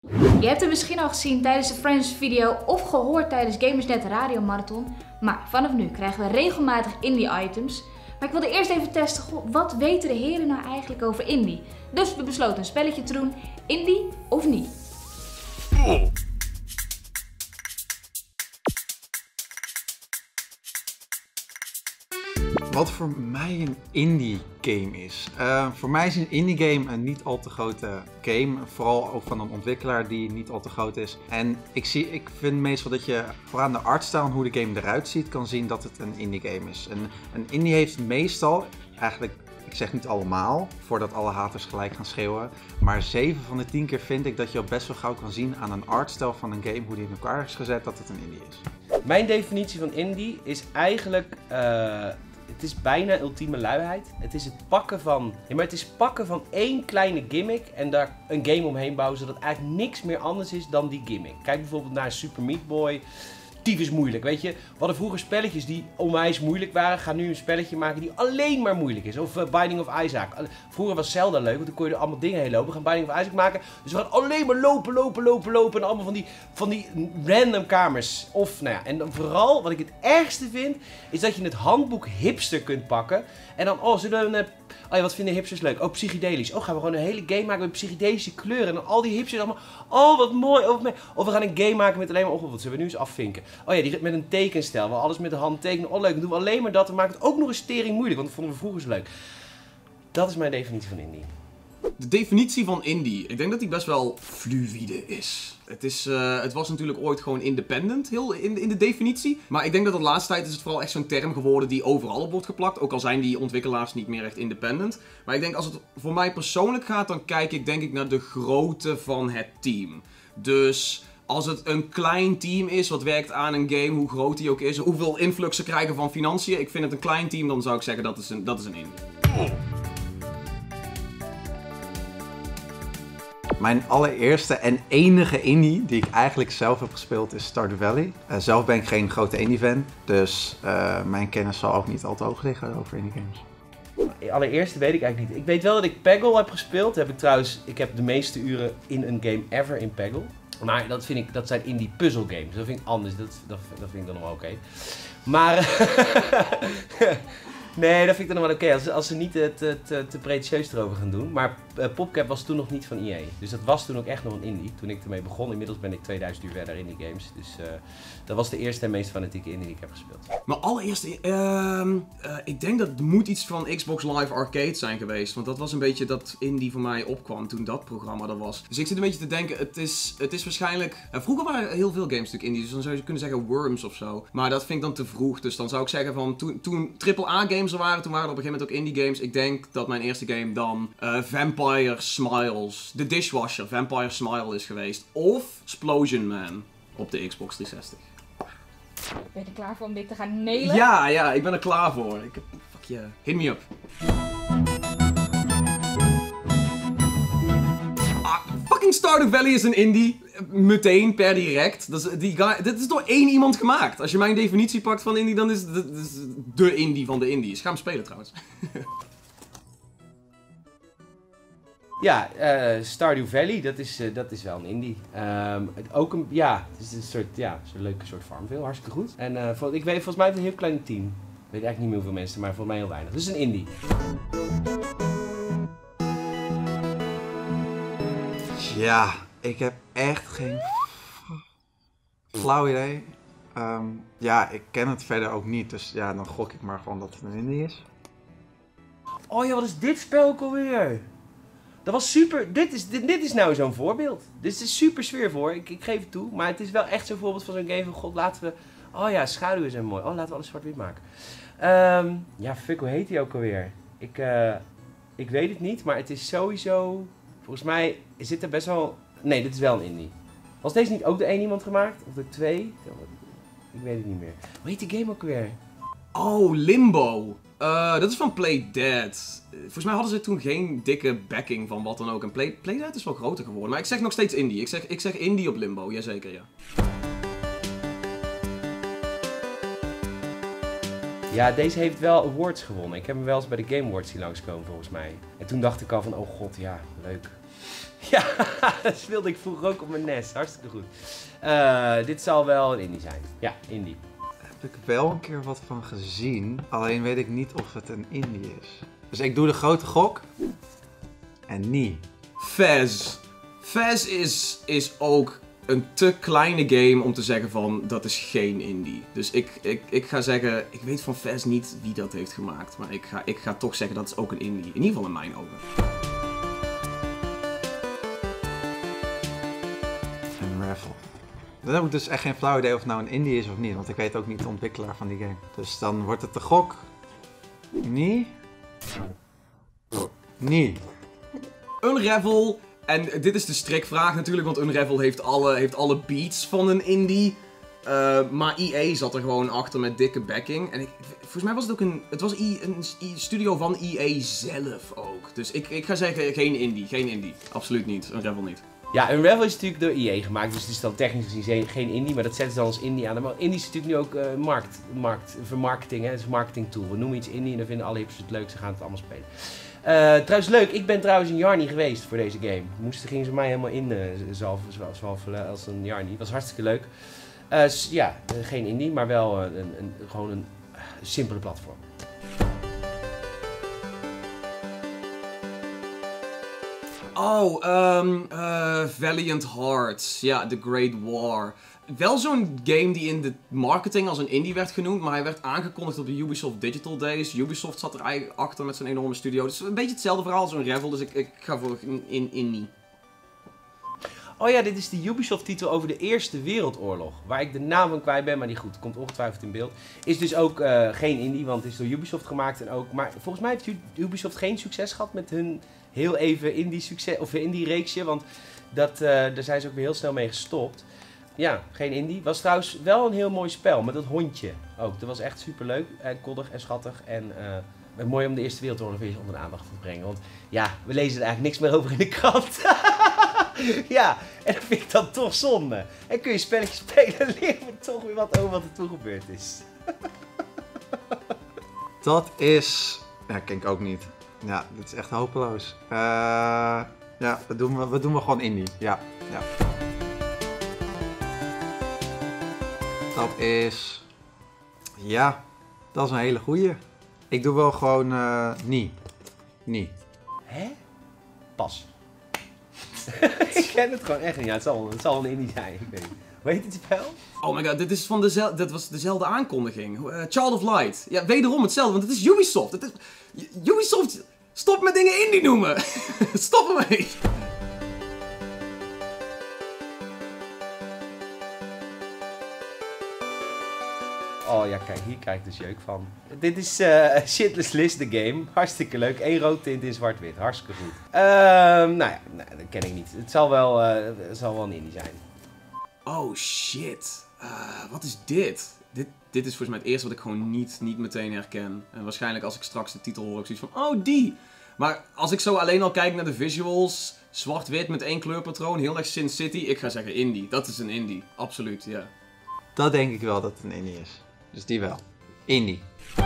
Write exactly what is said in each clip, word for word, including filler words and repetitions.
Je hebt het misschien al gezien tijdens de Friends video of gehoord tijdens Gamersnet Radio Marathon. Maar vanaf nu krijgen we regelmatig indie items. Maar ik wilde eerst even testen, goh, wat weten de heren nou eigenlijk over indie? Dus we besloten een spelletje te doen, indie of niet. Oh. Wat voor mij een indie game is. Uh, voor mij is een indie game een niet al te grote game. Vooral ook van een ontwikkelaar die niet al te groot is. En ik, zie, ik vind meestal dat je vooraan de artstyle en hoe de game eruit ziet kan zien dat het een indie game is. En een indie heeft meestal, eigenlijk, ik zeg niet allemaal, voordat alle haters gelijk gaan schreeuwen. Maar zeven van de tien keer vind ik dat je al best wel gauw kan zien aan een artstyle van een game, hoe die in elkaar is gezet, dat het een indie is. Mijn definitie van indie is eigenlijk... Uh... Het is bijna ultieme luiheid. Het is het pakken van... Ja, maar het is pakken van één kleine gimmick en daar een game omheen bouwen, zodat eigenlijk niks meer anders is dan die gimmick. Kijk bijvoorbeeld naar Super Meat Boy. Tyfus moeilijk, weet je. We hadden vroeger spelletjes die onwijs moeilijk waren. Ga nu een spelletje maken die alleen maar moeilijk is. Of uh, Binding of Isaac. Vroeger was Zelda leuk, want dan kon je er allemaal dingen heen lopen. We gaan Binding of Isaac maken. Dus we gaan alleen maar lopen, lopen, lopen, lopen. En allemaal van die, van die random kamers. Of, nou ja, en dan vooral, wat ik het ergste vind, is dat je het handboek hipster kunt pakken. En dan, oh, zullen we een... Oh ja, wat vinden hipsters leuk? Oh, psychedelisch. Oh, gaan we gewoon een hele game maken met psychedelische kleuren. En dan al die hipsters allemaal... Oh, wat mooi. Of, of we gaan een game maken met alleen maar... Oh, wat zullen we nu eens afvinken? Oh ja, die met een tekenstijl. Waar alles met de hand tekenen. Oh, leuk. Dan doen we alleen maar dat. Dan maken we het ook nog eens tering moeilijk. Want dat vonden we vroeger zo leuk. Dat is mijn definitie van indie. De definitie van indie, ik denk dat die best wel fluïde is. Het, is, uh, het was natuurlijk ooit gewoon independent, heel in, in de definitie. Maar ik denk dat de laatste tijd is het vooral echt zo'n term geworden die overal op wordt geplakt. Ook al zijn die ontwikkelaars niet meer echt independent. Maar ik denk als het voor mij persoonlijk gaat, dan kijk ik denk ik naar de grootte van het team. Dus... Als het een klein team is wat werkt aan een game, hoe groot die ook is, hoeveel influx ze krijgen van financiën. Ik vind het een klein team, dan zou ik zeggen dat is een, dat is een indie. Oh. Mijn allereerste en enige indie die ik eigenlijk zelf heb gespeeld is Stardew Valley. Uh, zelf ben ik geen grote indie fan, dus uh, mijn kennis zal ook niet al te hoog liggen over indie games. Allereerste weet ik eigenlijk niet. Ik weet wel dat ik Peggle heb gespeeld. Heb ik trouwens, ik heb de meeste uren in een game ever in Peggle. Maar dat vind ik, dat zijn indie puzzle games. Dat vind ik anders. Dat, dat, dat vind ik dan nog wel oké. Okay. Maar... nee, dat vind ik dan nog wel oké. Okay. Als, als ze niet te, te, te, te pretentieus erover gaan doen. Maar uh, PopCap was toen nog niet van E A. Dus dat was toen ook echt nog een indie. Toen ik ermee begon. Inmiddels ben ik tweeduizend uur verder in die games. Dus uh, dat was de eerste en meest fanatieke indie die ik heb gespeeld. Maar allereerst, uh, uh, ik denk dat het moet iets van Xbox Live Arcade zijn geweest. Want dat was een beetje dat indie voor mij opkwam toen dat programma er was. Dus ik zit een beetje te denken, het is, het is waarschijnlijk... Uh, vroeger waren heel veel games natuurlijk indie. Dus dan zou je kunnen zeggen Worms of zo. Maar dat vind ik dan te vroeg. Dus dan zou ik zeggen van toen, toen triple A games er waren, toen waren er op een gegeven moment ook indie games. Ik denk dat mijn eerste game dan uh, Vampire Smiles, The Dishwasher, Vampire Smile is geweest. Of Explosion Man op de Xbox driehonderdzestig. Ben je er klaar voor om dit te gaan nailen? Ja, ja, ik ben er klaar voor. Ik heb, fuck yeah, hit me up. Ah, fucking Stardew Valley is een indie. Meteen, per direct. Dat is, die guy, dit is door één iemand gemaakt. Als je mijn definitie pakt van indie, dan is het de indie van de indies. Ga hem spelen trouwens. Ja, uh, Stardew Valley, dat is, uh, dat is wel een indie. Um, ook een, ja, het is een soort, ja, zo'n leuke soort Farmville, hartstikke goed. En uh, vol, ik weet volgens mij een heel klein team. Ik weet eigenlijk niet meer hoeveel mensen, maar volgens mij heel weinig. Dus een indie. Ja, ik heb echt geen flauw idee. Um, ja, ik ken het verder ook niet, dus ja, dan gok ik maar gewoon dat het een indie is. Oh ja, wat is dit spel ook alweer? Dat was super, dit is, dit, dit is nou zo'n voorbeeld. Dit is super sfeervol, ik, ik geef het toe. Maar het is wel echt zo'n voorbeeld van zo'n game van, god, laten we... Oh ja, schaduwen zijn mooi. Oh, laten we alles zwart-wit maken. Um, ja, fuck, hoe heet die ook alweer? Ik, uh, ik weet het niet, maar het is sowieso... Volgens mij zit er best wel... Nee, dit is wel een indie. Was deze niet ook door één iemand gemaakt? Of door twee? Ik weet het niet meer. Hoe heet die game ook weer? Oh, Limbo. Uh, dat is van Playdead. Volgens mij hadden ze toen geen dikke backing van wat dan ook. En Play, Playdead is wel groter geworden. Maar ik zeg nog steeds indie. Ik zeg, ik zeg indie op Limbo, jazeker, ja. Ja, deze heeft wel awards gewonnen. Ik heb hem wel eens bij de Game Awards zien langskomen volgens mij. En toen dacht ik al van, oh god, ja, leuk. Ja, dat speelde ik vroeger ook op mijn N E S. Hartstikke goed. Uh, dit zal wel een indie zijn. Ja, indie. Daar heb ik wel een keer wat van gezien. Alleen weet ik niet of het een indie is. Dus ik doe de grote gok. En niet. Fez. Fez is, is ook een te kleine game om te zeggen van dat is geen indie. Dus ik, ik, ik ga zeggen, ik weet van Fez niet wie dat heeft gemaakt. Maar ik ga, ik ga toch zeggen dat is ook een indie. In ieder geval in mijn ogen. Unravel. Dan heb ik dus echt geen flauw idee of het nou een indie is of niet. Want ik weet ook niet de ontwikkelaar van die game. Dus dan wordt het de gok. Nee. Nee. Unravel. En dit is de strikvraag natuurlijk, want Unravel heeft alle, heeft alle beats van een indie. Uh, maar E A zat er gewoon achter met dikke backing. En ik, volgens mij was het ook een, het was I, een studio van E A zelf ook. Dus ik, ik ga zeggen geen indie, geen indie. Absoluut niet, Unravel niet. Ja, Unravel is natuurlijk door E A gemaakt, dus het is dan technisch gezien geen indie, maar dat zetten ze dan als indie aan. Maar indie is natuurlijk nu ook uh, markt, markt, vermarketing, hè? Het is een marketing tool. We noemen iets indie en dan vinden alle hipsters het leuk, ze gaan het allemaal spelen. Uh, trouwens leuk, ik ben trouwens een Jarny geweest voor deze game. Moesten gingen ze mij helemaal in uh, zalven, zalven als een Jarny. Was hartstikke leuk. Uh, ja, uh, geen indie, maar wel uh, een, een, gewoon een uh, simpele platform. Oh, um, uh, Valiant Hearts. Ja, The Great War. Wel zo'n game die in de marketing als een indie werd genoemd, maar hij werd aangekondigd op de Ubisoft Digital Days. Ubisoft zat er eigenlijk achter met zijn enorme studio. Dus een beetje hetzelfde verhaal als een Unravel, dus ik, ik ga voor in, in indie. Oh ja, dit is de Ubisoft-titel over de Eerste Wereldoorlog. Waar ik de naam van kwijt ben, maar die goed, komt ongetwijfeld in beeld. Is dus ook uh, geen indie, want het is door Ubisoft gemaakt en ook... Maar volgens mij heeft Ubisoft geen succes gehad met hun heel even indie-succes, of indie-reeksje, want dat, uh, daar zijn ze ook weer heel snel mee gestopt. Ja, geen indie. Was trouwens wel een heel mooi spel, met dat hondje ook. Dat was echt superleuk en koddig en schattig en... Uh, mooi om de Eerste Wereldoorlog weer eens onder de aandacht te brengen, want ja, we lezen er eigenlijk niks meer over in de krant. Ja, en dat vind ik dan toch zonde. En kun je spelletjes spelen en leren we toch weer wat over wat er toen gebeurd is. Dat is... Ja, ken ik ook niet. Ja, dit is echt hopeloos. Uh, ja, we doen we, we doen we gewoon indie. Ja, ja. Dat is... Ja, dat is een hele goeie. Ik doe wel gewoon uh, niet. Niet. Hè? Pas. Ik ken het gewoon echt niet. Ja, het zal, het zal een indie zijn. Ik weet niet. Hoe heet het spel? Oh my god, dit, is van dezelfde, dit was dezelfde aankondiging. Uh, Child of Light. Ja, wederom hetzelfde, want het is Ubisoft. Het is, Ubisoft, stop met dingen indie noemen. Stop ermee. Oh ja, kijk, hier krijg ik dus jeuk van. Dit is uh, Shitless List, de game. Hartstikke leuk. Eén rood tint in zwart-wit. Hartstikke goed. Uh, nou ja, nou, dat ken ik niet. Het zal wel, uh, het zal wel een indie zijn. Oh shit. Uh, wat is dit? dit? Dit is volgens mij het eerste wat ik gewoon niet, niet meteen herken. En waarschijnlijk als ik straks de titel hoor, ik zoiets van, oh die! Maar als ik zo alleen al kijk naar de visuals, zwart-wit met één kleurpatroon, heel erg Sin City, ik ga zeggen indie. Dat is een indie. Absoluut, ja. Yeah. Dat denk ik wel dat het een indie is. Dus die wel. Indie.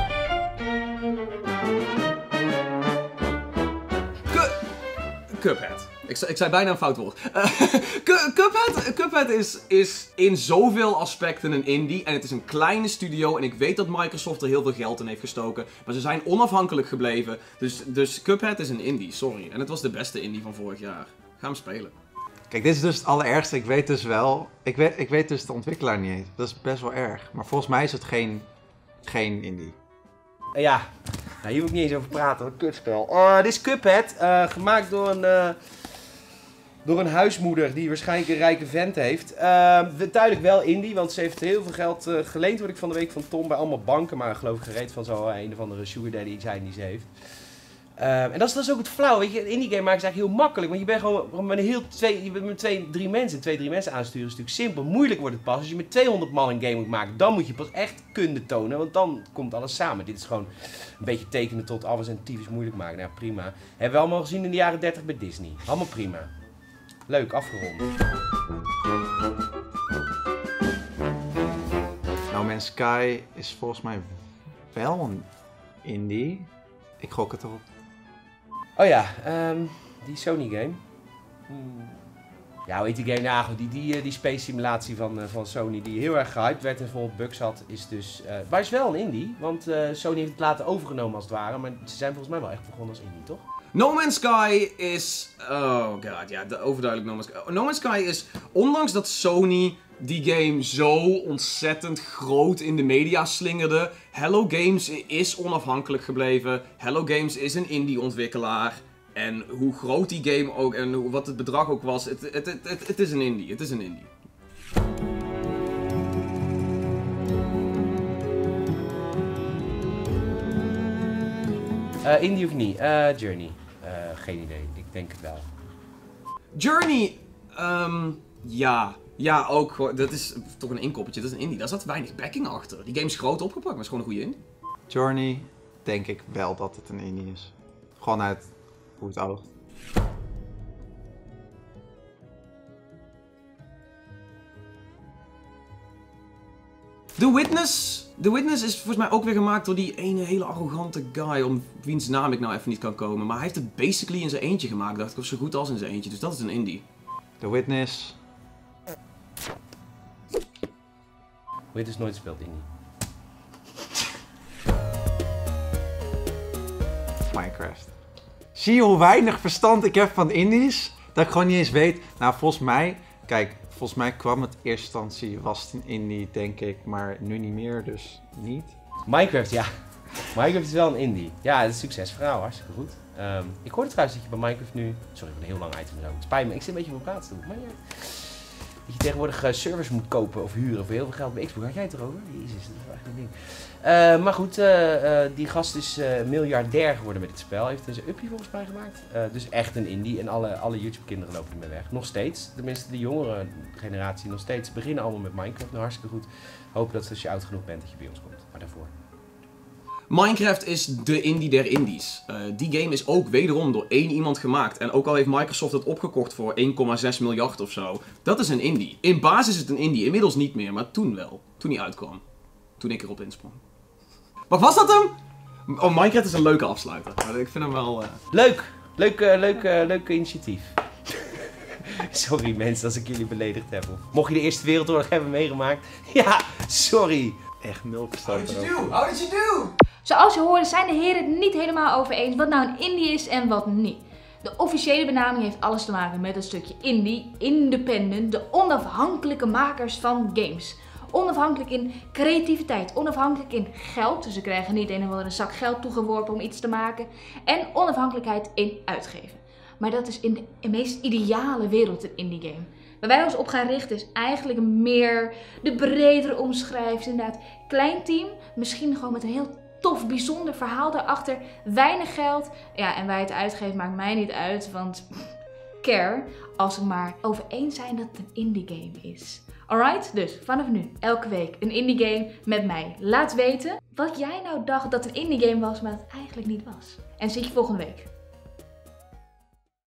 Cuphead. Ik, ik zei bijna een fout woord. Uh, Cuphead, Cuphead is, is in zoveel aspecten een indie. En het is een kleine studio. En ik weet dat Microsoft er heel veel geld in heeft gestoken. Maar ze zijn onafhankelijk gebleven. Dus, dus Cuphead is een indie, sorry. En het was de beste indie van vorig jaar. Ga hem spelen. Kijk, dit is dus het allerergste. Ik weet dus wel... Ik weet, ik weet dus de ontwikkelaar niet eens. Dat is best wel erg. Maar volgens mij is het geen, geen indie. Ja, nou, hier moet ik niet eens over praten. Wat een kutspel. Oh, dit is Cuphead. Uh, gemaakt door een, uh, door een huismoeder die waarschijnlijk een rijke vent heeft. Uh, duidelijk wel indie, want ze heeft heel veel geld uh, geleend, word ik van de week van Tom, bij allemaal banken. Maar geloof ik gereed van zo een of andere sugar daddy zijn die ze heeft. Uh, en dat is, dat is ook het flauw, weet je, een indie game maken is eigenlijk heel makkelijk, want je bent gewoon met een heel twee, je bent met twee, drie mensen, twee, drie mensen aansturen is natuurlijk simpel. Moeilijk wordt het pas, als je met tweehonderd man een game moet maken, dan moet je pas echt kunde tonen, want dan komt alles samen. Dit is gewoon een beetje tekenen tot alles en tyfus moeilijk maken, nou prima. Hebben we allemaal gezien in de jaren dertig bij Disney, allemaal prima. Leuk, afgerond. No Man's Sky is volgens mij wel een indie. Ik gok het erop. Oh ja, um, die Sony game. Hmm. Ja, hoe heet die game? Nou, goed, die, die, die space simulatie van, uh, van Sony die heel erg gehyped werd en vol bugs had, is dus... Uh, maar is wel een indie, want uh, Sony heeft het later overgenomen als het ware, maar ze zijn volgens mij wel echt begonnen als indie, toch? No Man's Sky is... Oh god, ja, overduidelijk No Man's Sky. No Man's Sky is, ondanks dat Sony die game zo ontzettend groot in de media slingerde, Hello Games is onafhankelijk gebleven. Hello Games is een indie ontwikkelaar. En hoe groot die game ook en hoe, wat het bedrag ook was, het, het, het, het, het is een indie. Het is een indie. Uh, indie of niet? Uh, Journey. Uh, geen idee. Ik denk het wel. Journey, um, ja. Ja, ook. Dat is toch een inkoppertje. Dat is een indie. Daar zat weinig backing achter. Die game is groot opgepakt, maar het is gewoon een goede indie. Journey, denk ik wel dat het een indie is. Gewoon uit hoe het oogt. The Witness. The Witness is volgens mij ook weer gemaakt door die ene hele arrogante guy, om wiens naam ik nou even niet kan komen. Maar hij heeft het basically in zijn eentje gemaakt, dacht ik, of zo goed als in zijn eentje. Dus dat is een indie. The Witness. Witness nooit speelt indie. Minecraft. Zie je hoe weinig verstand ik heb van indies? Dat ik gewoon niet eens weet. Nou, volgens mij... Kijk, volgens mij kwam het in eerste instantie, was het een indie, denk ik. Maar nu niet meer, dus niet. Minecraft, ja. Minecraft is wel een indie. Ja, het is een succesverhaal, hartstikke goed. Um, ik hoorde trouwens dat je bij Minecraft nu... Sorry, voor een heel lang item zo. Het spijt me, ik zit een beetje op mijn plaats te doen. Maar ja, dat je tegenwoordig uh, servers moet kopen of huren voor heel veel geld bij Xbox. Had jij het erover? Jezus, dat is wel echt een ding. Uh, maar goed, uh, uh, die gast is uh, miljardair geworden met dit spel. Hij heeft er zijn uppie volgens mij gemaakt. Uh, dus echt een indie. En alle, alle YouTube-kinderen lopen ermee weg. Nog steeds. Tenminste, de jongere generatie nog steeds. Beginnen allemaal met Minecraft. Nou, hartstikke goed. Hopen dat als je oud genoeg bent dat je bij ons komt. Maar daarvoor. Minecraft is de indie der indies. Uh, die game is ook wederom door één iemand gemaakt. En ook al heeft Microsoft het opgekocht voor één komma zes miljard of zo. Dat is een indie. In basis is het een indie. Inmiddels niet meer, maar toen wel. Toen hij uitkwam. Toen ik erop insprong. Wat was dat hem? Oh, Minecraft is een leuke afsluiter. Ik vind hem wel... Uh... Leuk! Leuk, uh, leuk, uh, leuk initiatief. Sorry mensen als ik jullie beledigd heb. Of mocht je de Eerste Wereldoorlog hebben meegemaakt. Ja, sorry. Echt nul verstand How did you do? How did you do? Zoals je hoorde zijn de heren het niet helemaal over eens wat nou een indie is en wat niet. De officiële benaming heeft alles te maken met het stukje indie, independent, de onafhankelijke makers van games. Onafhankelijk in creativiteit, onafhankelijk in geld, dus ze krijgen niet een of andere zak geld toegeworpen om iets te maken. En onafhankelijkheid in uitgeven. Maar dat is in de, in de meest ideale wereld een indie game. Waar wij ons op gaan richten is eigenlijk meer de bredere omschrijving. Inderdaad, klein team, misschien gewoon met een heel tof, bijzonder verhaal daarachter. Weinig geld. Ja, en wij het uitgeven maakt mij niet uit, want care als we maar over eens zijn dat het een indie game is. Alright, dus vanaf nu elke week een indie game met mij. Laat weten wat jij nou dacht dat een indie game was, maar dat het eigenlijk niet was. En zie je volgende week.